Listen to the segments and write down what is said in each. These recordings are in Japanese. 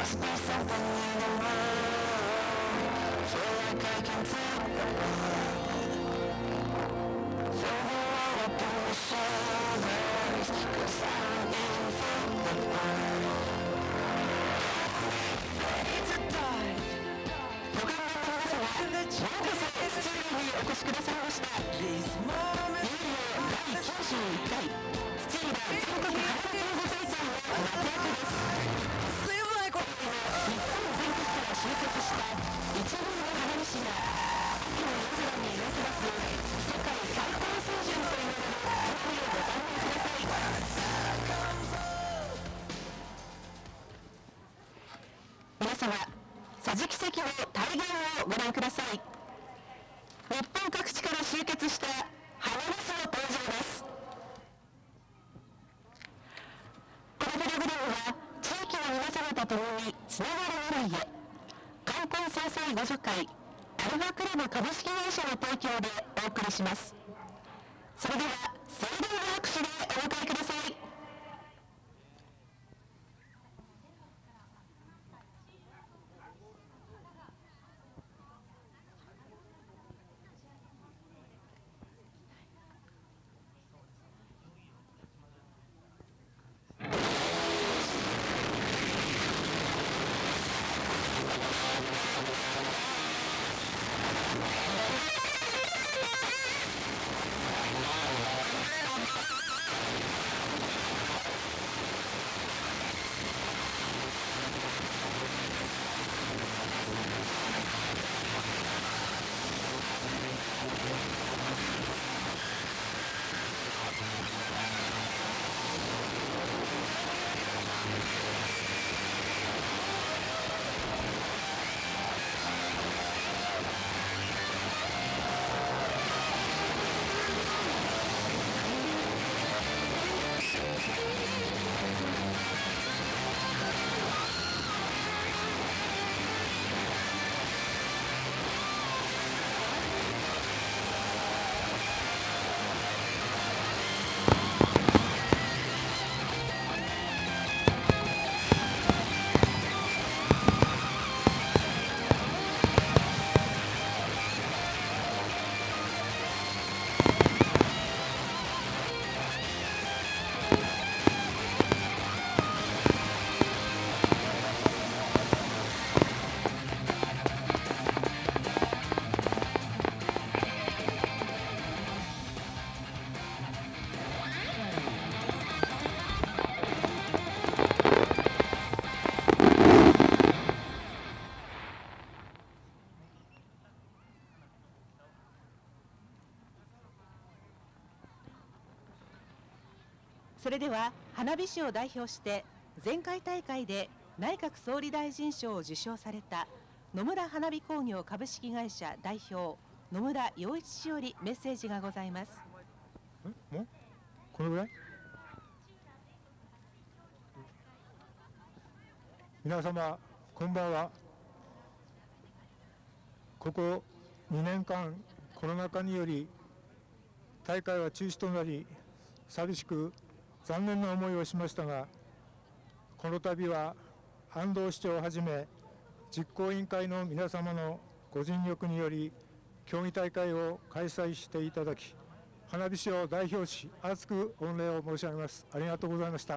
Must be something in the world. Feel like I can take the world. Feel the weight up on my shoulders, 'cause I'm in for the burn. Ready to dive. ご覧の皆様、ようこそスチールにお越しくださいました。いよいよ第91回スチール全国花火競技大会の幕開けです。日本全国から集結した一流の花火師が秋の夜空に描き出す世界最高水準といわれる花火をご堪能ください。皆様、桟敷席の大群をご覧ください。日本各地から集結した花火師の登場です。このプログラムは地域の皆様と共につながる未来へ、冠婚葬祭互助会アルファクラブ株式会社の提供でお送りします。それでは盛大な拍手でお迎えください。それでは花火師を代表して前回大会で内閣総理大臣賞を受賞された野村花火工業株式会社代表野村洋一氏よりメッセージがございます。 もうこのぐらい？皆様こんばんは。ここ2年間コロナ禍により大会は中止となり、寂しく残念な思いをしましたが、この度は安藤市長をはじめ実行委員会の皆様のご尽力により競技大会を開催していただき、花火師を代表し厚く御礼を申し上げます。ありがとうございました。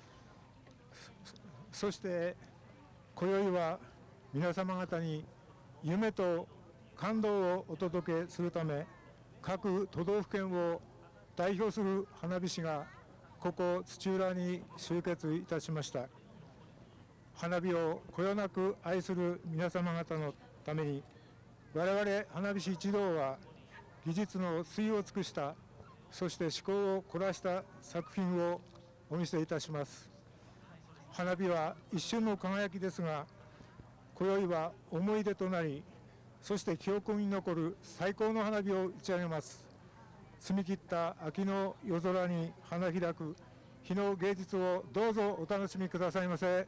そして今宵は皆様方に夢と感動をお届けするため、各都道府県を代表する花火師がここ土浦に集結いたしました。花火をこよなく愛する皆様方のために、我々花火師一同は技術の粋を尽くした、そして思考を凝らした作品をお見せいたします。花火は一瞬の輝きですが、今宵は思い出となり、そして記憶に残る最高の花火を打ち上げます。澄み切った秋の夜空に花開く日の芸術をどうぞお楽しみくださいませ。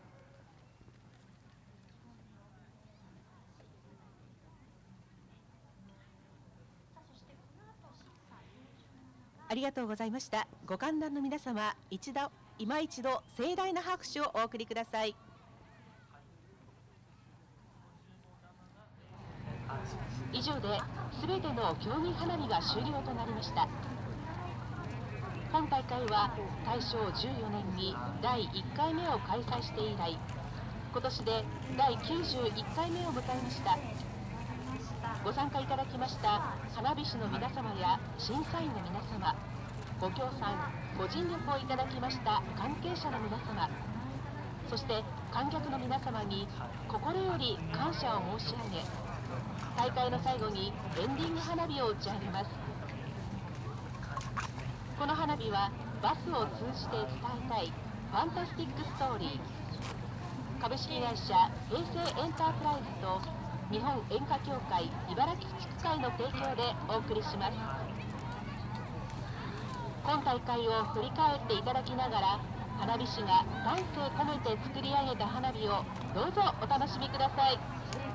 ありがとうございました。ご観覧の皆様、今一度盛大な拍手をお送りください。 以上で全ての競技花火が終了となりました。本大会は大正14年に第1回目を開催して以来、今年で第91回目を迎えました。ご参加いただきました花火師の皆様や審査員の皆様、ご協賛ご尽力をいただきました関係者の皆様、そして観客の皆様に心より感謝を申し上げ、大会の最後にエンディング花火を打ち上げます。この花火はバスを通じて伝えたいファンタスティックストーリー、株式会社平成エンタープライズと日本演歌協会茨城地区会の提供でお送りします。今大会を振り返っていただきながら、花火師が丹精込めて作り上げた花火をどうぞお楽しみください。